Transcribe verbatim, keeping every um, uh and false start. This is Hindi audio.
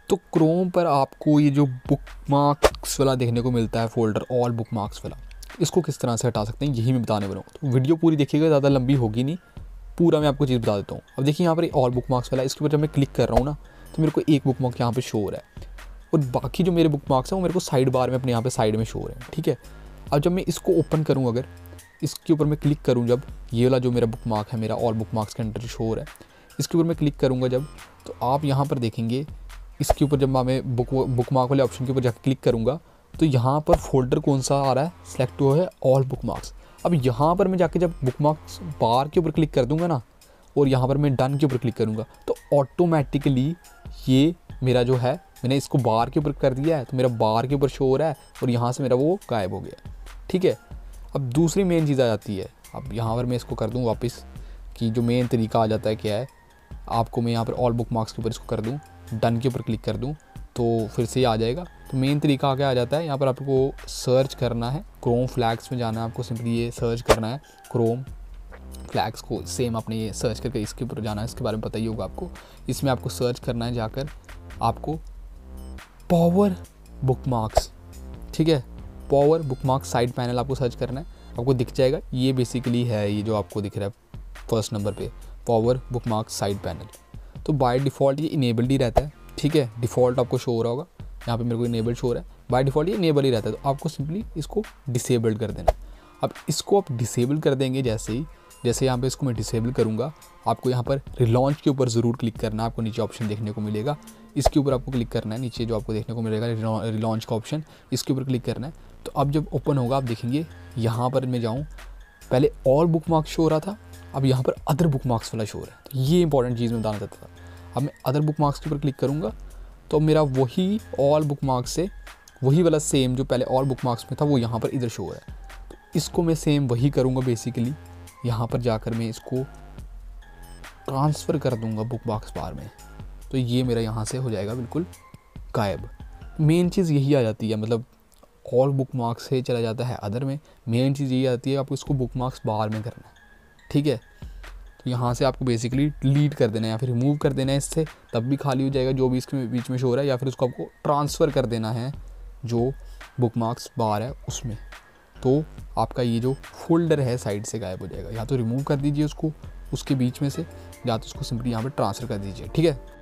तो क्रोम पर आपको ये जो बुक मार्क्स वाला देखने को मिलता है फोल्डर, ऑल बुक मार्क्स वाला, इसको किस तरह से हटा सकते हैं यही मैं बताने वाला हूँ। तो वीडियो पूरी देखिएगा, ज़्यादा लंबी होगी नहीं, पूरा मैं आपको चीज़ बता देता हूँ। अब देखिए यहाँ पर ऑल बुक मार्क्स वाला, इसके ऊपर जब मैं क्लिक कर रहा हूँ ना तो मेरे को एक बुक मार्क यहाँ पर शो हो रहा है और बाकी जो मेरे बुक मार्क्स हैं वो मेरे को साइड बार में अपने यहाँ पे साइड में शो हो रहे हैं। ठीक है, अब जब मैं इसको ओपन करूँ, अगर इसके ऊपर मैं क्लिक करूँ, जब ये वाला जो मेरा बुक मार्क है, मेरा ऑल बुक मार्क्स के अंदर शो हो रहा है, इसके ऊपर मैं क्लिक करूँगा जब, तो आप यहाँ पर देखेंगे इसके ऊपर जब मैं बुक बुक मार्क वाले ऑप्शन के ऊपर जाकर क्लिक करूँगा तो यहाँ पर फोल्डर कौन सा आ रहा है, सेलेक्ट हुआ है ऑल बुक मार्क्स। अब यहाँ पर मैं जाके जब बुक मार्क्स बार के ऊपर क्लिक कर दूँगा ना और यहाँ पर मैं डन के ऊपर क्लिक करूँगा तो ऑटोमेटिकली ये मेरा जो है, मैंने इसको बार के ऊपर कर दिया है तो मेरा बार के ऊपर शो हो रहा है और यहाँ से मेरा वो गायब हो गया। ठीक है, अब दूसरी मेन चीज़ आ जाती है। अब यहाँ पर मैं इसको कर दूँ वापस कि जो मेन तरीका आ जाता है क्या है, आपको मैं यहाँ पर ऑल बुक मार्क्स के ऊपर इसको कर दूँ, डन के ऊपर क्लिक कर दूँ तो फिर से आ जाएगा। तो मेन तरीका आगे आ जाता है, यहाँ पर आपको सर्च करना है, क्रोम फ्लैग्स में जाना है, आपको सिंपली ये सर्च करना है क्रोम फ्लैग्स को, सेम आपने ये सर्च करके इसके ऊपर जाना है, इसके बारे में पता ही होगा आपको। इसमें आपको सर्च करना है जाकर आपको पावर बुक मार्क्स। ठीक है, power bookmarks side panel आपको सर्च करना है, आपको दिख जाएगा। ये बेसिकली है ये जो आपको दिख रहा है फर्स्ट नंबर पे, power bookmarks side panel. तो बाय डिफ़ॉल्ट ये इनेबल्ड ही रहता है। ठीक है, डिफ़ॉल्ट आपको शो हो रहा होगा, यहाँ पे मेरे को इनेबल शो हो रहा है, बाय डिफ़ॉल्ट ये इनेबल ही रहता है। तो आपको सिंपली इसको डिसेबल्ड कर देना। अब इसको आप डिसेबल कर देंगे जैसे ही, जैसे यहाँ पे इसको मैं डिसेबल करूँगा, आपको यहाँ पर रिलॉन्च के ऊपर ज़रूर क्लिक करना है, आपको नीचे ऑप्शन देखने को मिलेगा, इसके ऊपर आपको क्लिक करना है, नीचे जो आपको देखने को मिलेगा रिलॉन्च का ऑप्शन, इसके ऊपर क्लिक करना है। तो अब जब ओपन होगा आप देखेंगे यहाँ पर मैं जाऊँ, पहले ऑल बुक मार्क्स शो हो रहा था, अब यहाँ पर अदर बुक मार्क्स वाला शो हो रहा है। तो ये इंपॉर्टेंट चीज़ मैं बताना चाहता था। अब मैं अदर बुक मार्क्स के ऊपर क्लिक करूँगा तो मेरा वही ऑल बुक मार्क्स से वही वाला सेम जो पहले ऑल बुक मार्क्स में था वो यहाँ पर इधर शो हो रहा है। तो इसको मैं सेम वही करूँगा, बेसिकली यहाँ पर जाकर मैं इसको ट्रांसफ़र कर दूँगा बुक मार्क्स बार में, तो ये मेरा यहाँ से हो जाएगा बिल्कुल गायब। मेन चीज़ यही आ जाती है, मतलब ऑल बुक मार्क्स से चला जाता है अदर में, मेन चीज़ यही आती है आपको इसको बुक मार्क्स बार में करना है। ठीक है, तो यहाँ से आपको बेसिकली डिलीट कर देना है या फिर रिमूव कर देना है इससे, तब भी खाली हो जाएगा जो भी इसके बीच में शो हो रहा है, या फिर उसको आपको ट्रांसफ़र कर देना है जो बुक मार्क्स बार है उसमें, तो आपका ये जो फोल्डर है साइड से गायब हो जाएगा। या तो रिमूव कर दीजिए उसको उसके बीच में से, या तो उसको सिंपली यहाँ पर ट्रांसफ़र कर दीजिए। ठीक है।